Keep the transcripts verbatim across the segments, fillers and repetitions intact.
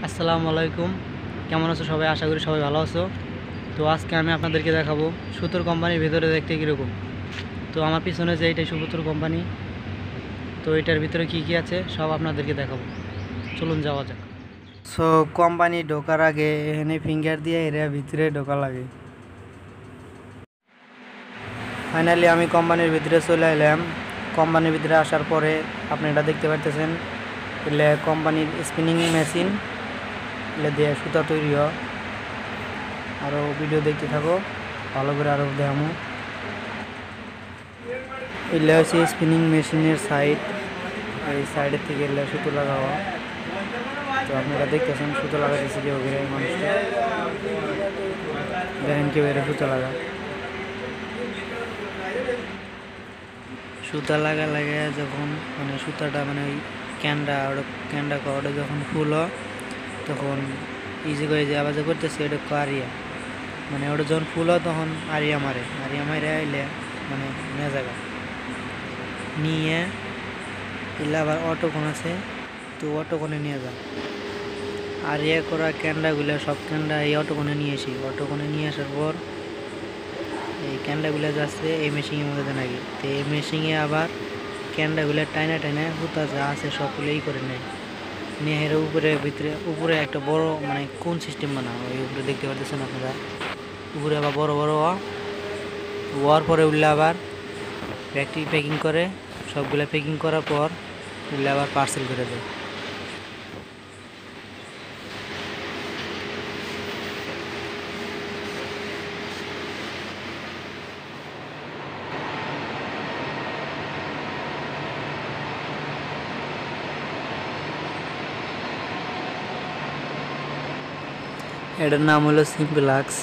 আসসালামু আলাইকুম, কেমন আছো সবাই? আশা করি সবাই ভালো আছো। তো আজকে আমি আপনাদেরকে দেখাবো সুতোর কোম্পানির ভিতরে দেখতে কীরকম। তো আমার পিছনে যে এইটাই সুতোর কোম্পানি, তো এটার ভিতরে কি কি আছে সব আপনাদেরকে দেখাবো। চলুন যাওয়া যাক। সো কোম্পানি ঢোকার আগে এখানে ফিঙ্গার দিয়ে এর ভিতরে ঢোকা লাগে। ফাইনালি আমি কোম্পানির ভিতরে চলে এলাম। কোম্পানির ভিতরে আসার পরে আপনি এটা দেখতে পারতেছেন, এলে কোম্পানির স্পিনিং মেশিন, এলে দিয়ে সুতা তৈরি হয়। আরও ভিডিও দেখতে থাকো, ভালো করে আরও দেখামো। এলে হচ্ছে স্পিনিং মেশিনের সাইড, এই সাইডের থেকে এলে সুতো লাগাওয়া। তো আপনারা দেখতেছেন সুতো লাগাতেছে কেউ ঘিরে, মানুষটা দেখেন কেউ এর সুতো লাগা সুতা লাগা লাগে যখন মানে সুতাটা মানে ওই ক্যান্ডা ওটা ক্যান্ডা ওটা যখন ফুল হয় তখন ইজি করে যে আবার যে করতেছে ওটা আরিয়া, মানে ওটা যখন ফুল হয় তখন আরিয়া মারে, আরিয়া মারে আইলে মানে নিয়ে জায়গা নিয়ে এলে আবার অটোকোন আছে, তো অটোকোনে নিয়ে যা আরিয়া করা ক্যান্ডাগুলো সব ক্যান্ডা এই অটোকোনে নিয়ে আসি। অটোকোনে নিয়ে আসার পর এই ক্যান্ডাগুলো যাচ্ছে এই মেশিনের মধ্যে নাকি, তো এই মেশিনে আবার ক্যান্ডাগুলো টাইনা টাইনা হুতা যা আছে সবগুলোই করে নেয়, নিয়ে এর উপরে ভিতরে উপরে একটা বড় মানে কোন সিস্টেম বানা, ওই উপরে দেখতে পারতেছেন আপনারা। উপরে আবার বড় বড় হওয়ার পরে উঠলে আবার ব্যাগটি প্যাকিং করে, সবগুলো প্যাকিং করার পর উঠলে আবার পার্সেল করে দেয়। এটার নাম হলো সিম্পলাক্স।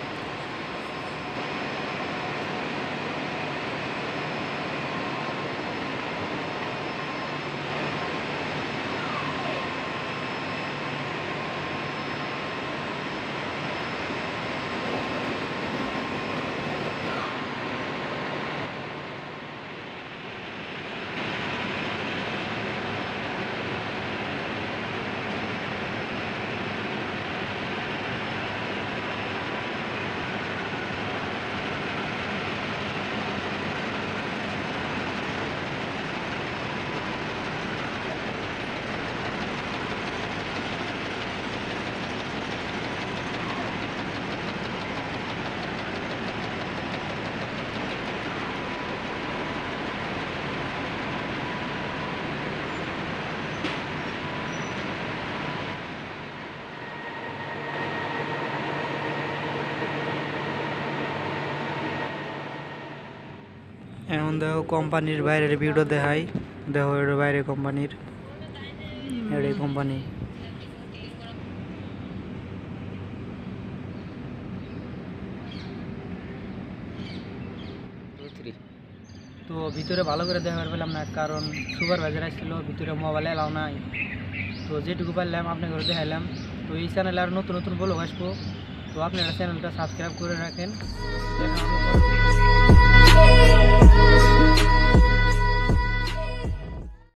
এখন দেখো কোম্পানির বাইরের ভিডিও দেখাই, দেখো এর বাইরে কোম্পানির এর কোম্পানি। তো ভিতরে ভালো করে দেখাতে পারলাম না, কারণ সুপারভাইজার আসছিল, ভিতরে মোবাইলে এলাও নাই। তো যেটুকু পারলাম আপনাকে দেখাইলাম। তো এই চ্যানেলে আর নতুন নতুন ব্লগ আসবো, তো আপনারা চ্যানেলটা সাবস্ক্রাইব করে রাখেন।